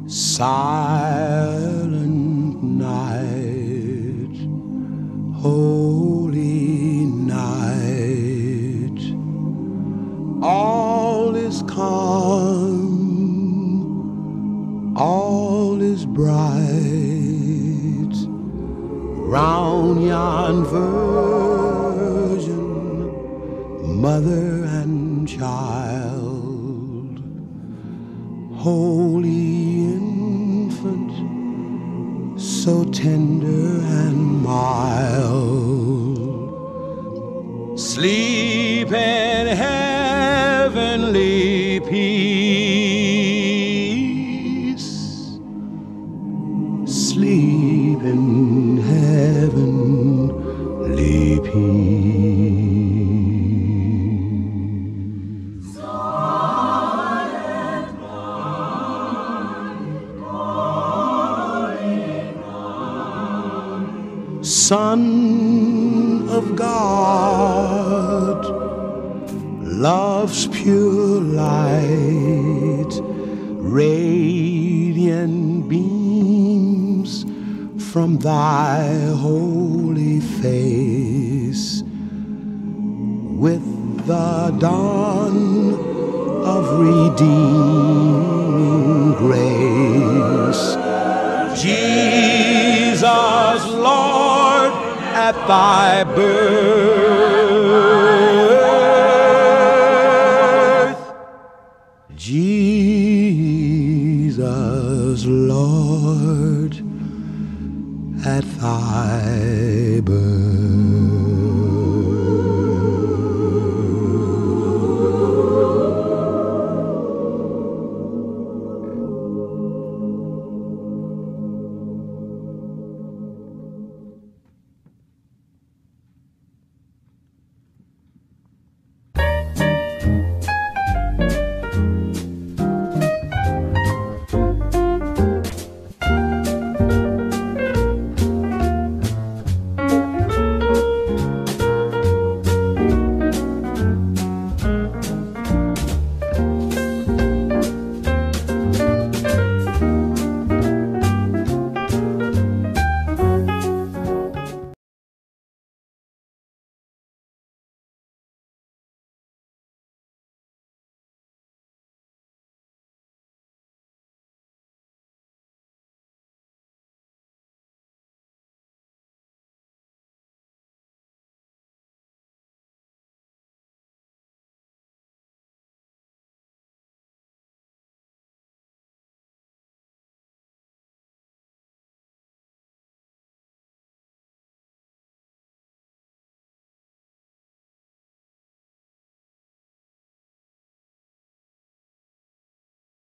Silent night, holy night, all is calm, all is bright, round yon virgin, mother and child, holy infant, so tender and mild, sleep in heavenly peace, sleep in heavenly peace. Son of God, love's pure light, radiant beams from thy holy face. With the dawn of redeeming grace, Jesus, Lord, at thy birth, Jesus, Lord, at thy birth.